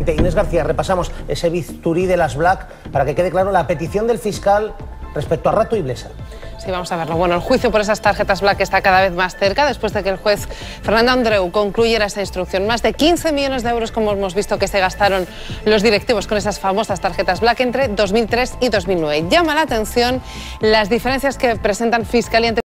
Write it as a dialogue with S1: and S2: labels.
S1: Inés García, repasamos ese bisturí de las Black para que quede claro la petición del fiscal respecto a Rato y Blesa.
S2: Sí, vamos a verlo. Bueno, el juicio por esas tarjetas Black está cada vez más cerca después de que el juez Fernando Andreu concluyera esta instrucción. Más de 15 millones de euros, como hemos visto, que se gastaron los directivos con esas famosas tarjetas Black entre 2003 y 2009. Llama la atención las diferencias que presentan Fiscalía entre